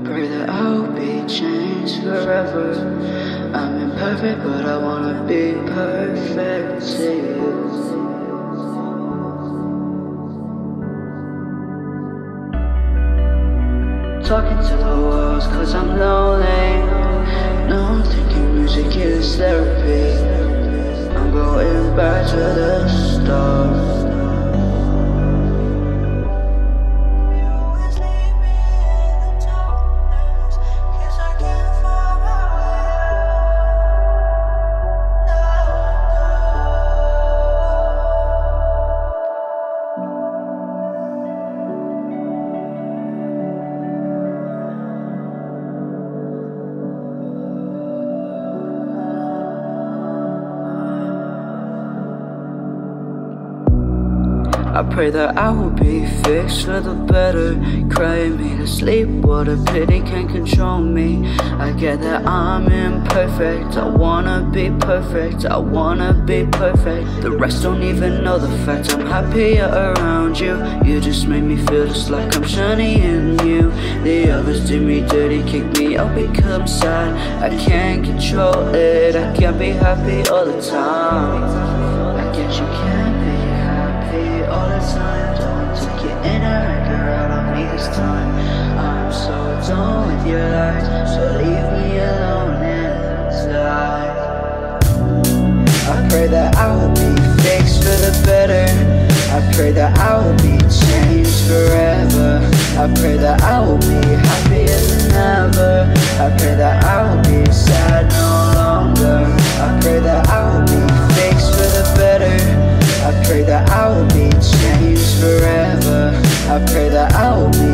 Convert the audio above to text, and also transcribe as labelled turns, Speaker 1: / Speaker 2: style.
Speaker 1: pray that I'll be changed forever. I'm imperfect, but I wanna be perfect to you. Talking to the walls cause I'm lonely. Now I'm thinking music is therapy. I'm going back to the start. I pray that I will be fixed for the better. Crying me to sleep, what a pity can't control me. I get that I'm imperfect, I wanna be perfect, I wanna be perfect. The rest don't even know the fact I'm happier around you. You just make me feel just like I'm shiny in you. The others do me dirty, kick me out, become sad. I can't control it, I can't be happy all the time. I get you can't be happy all the time. Don't take your inner anger out on me this time. I'm so done with your lies, so leave me alone inside. I pray that I will be fixed for the better. I pray that I will be changed forever. I pray that I will be happier than ever. I pray that I will be sad no longer. I pray that I will be fixed for the better. I pray that I will be changed forever. I pray that I will be